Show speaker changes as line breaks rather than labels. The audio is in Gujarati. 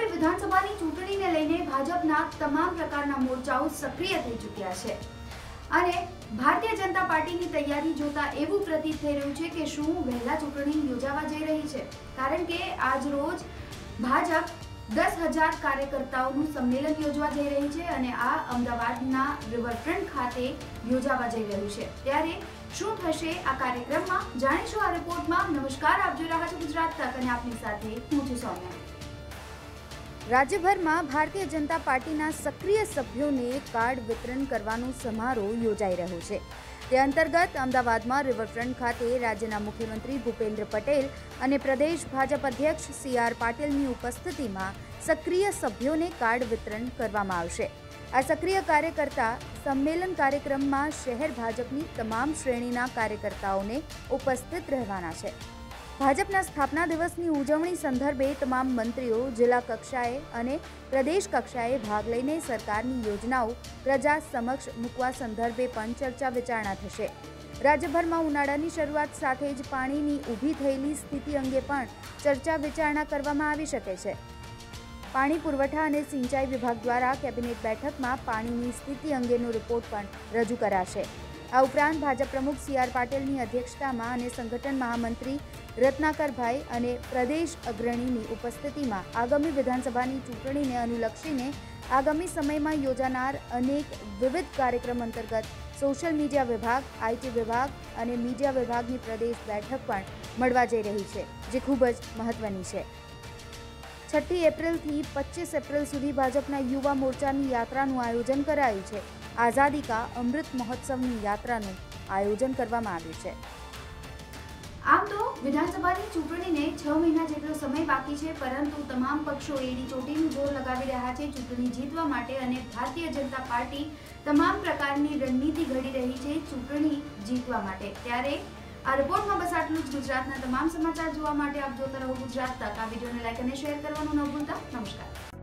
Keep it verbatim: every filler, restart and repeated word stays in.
આગામી વિધાનસભાની ચૂંટણીને લઈને ભાજપના તમામ પ્રકારના મોરચાઓ સક્રિય થઈ ચૂક્યા છે અને ભારતીય જનતા પાર્ટીની તૈયારી જોતા એવું પ્રતીત થઈ રહ્યું છે કે શું વહેલા ચૂંટણી યોજાવા જઈ રહી છે, કારણ કે આજ રોજ ભાજપ દસ હજાર કાર્યકર્તાઓનું સંમેલન યોજવા જઈ રહી છે અને આ અમદાવાદના રિવરફ્રન્ટ ખાતે યોજાવા જઈ રહ્યું છે। ત્યારે શું થશે આ કાર્યક્રમમાં, જાણીશું આ રિપોર્ટમાં। નમસ્કાર, આપ જોઈ રહ્યા છો ગુજરાત તક અને આપની સાથે હું છું સૌમ્યા। રાજ્યભરમાં ભારતીય જનતા પાર્ટીના સક્રિય સભ્યોને કાર્ડ વિતરણ કરવાનો સમારોહ યોજાઈ રહ્યો છે। તે અંતર્ગત અમદાવાદમાં રિવરફ્રન્ટ ખાતે રાજ્યના મુખ્યમંત્રી ભૂપેન્દ્ર પટેલ અને પ્રદેશ ભાજપ અધ્યક્ષ સી આર પાટીલની ઉપસ્થિતિમાં સક્રિય સભ્યોને કાર્ડ વિતરણ કરવામાં આવશે। આ સક્રિય કાર્યકર્તા સંમેલન કાર્યક્રમમાં શહેર ભાજપની તમામ શ્રેણીના કાર્યકર્તાઓને ઉપસ્થિત રહેવાના છે। ભાજપના સ્થાપના દિવસની ઉજવણી સંદર્ભે તમામ મંત્રીઓ જિલ્લા કક્ષાએ અને પ્રદેશ કક્ષાએ ભાગ લઈને સરકારની યોજનાઓ પ્રજા સમક્ષ મૂકવા સંદર્ભે પણ ચર્ચા વિચારણા થશે। રાજ્યભરમાં ઉનાળાની શરૂઆત સાથે જ પાણીની ઊભી થયેલી સ્થિતિ અંગે પણ ચર્ચા વિચારણા કરવામાં આવી શકે છે। પાણી પુરવઠા અને સિંચાઈ વિભાગ દ્વારા કેબિનેટ બેઠકમાં પાણીની સ્થિતિ અંગેનો રિપોર્ટ પણ રજૂ કરાશે। આ ઉપરાંત ભાજપ પ્રમુખ સી આર પાટીલની અધ્યક્ષતામાં અને સંગઠન મહામંત્રી રત્નાકરભાઈ અને પ્રદેશ અગ્રણીની ઉપસ્થિતિમાં આગામી વિધાનસભાની ચૂંટણીને અનુલક્ષીને આગામી સમયમાં યોજાનાર અનેક વિવિધ કાર્યક્રમ અંતર્ગત સોશિયલ મીડિયા વિભાગ, આઈટી વિભાગ અને મીડિયા વિભાગની પ્રદેશ બેઠક પણ મળવા જઈ રહી છે, જે ખૂબ જ મહત્વની છે। છઠ્ઠી એપ્રિલથી પચીસ એપ્રિલ સુધી ભાજપના યુવા મોરચાની યાત્રાનું આયોજન કરાયું છે। આઝાદી કા અમૃત મહોત્સવની યાત્રાનું આયોજન કરવામાં આવ્યું છે। આમ તો વિધાનસભાની ચૂંટણીને છ મહિના જેટલો સમય બાકી છે, પરંતુ તમામ પક્ષો એડી ચોટીનું જોર લગાવી રહ્યા છે ચૂંટણી જીતવા માટે અને ભારતીય જનતા પાર્ટી તમામ પ્રકારની રણનીતિ ઘડી રહી છે ચૂંટણી જીતવા માટે। ત્યારે આ રિપોર્ટમાં બસ આટલું જ। ગુજરાતના તમામ સમાચાર જોવા માટે આપ જોતા રહો ગુજરાત તક। આ વિડીયોને લાઈક અને શેર કરવાનું ન ભૂલતા। નમસ્કાર।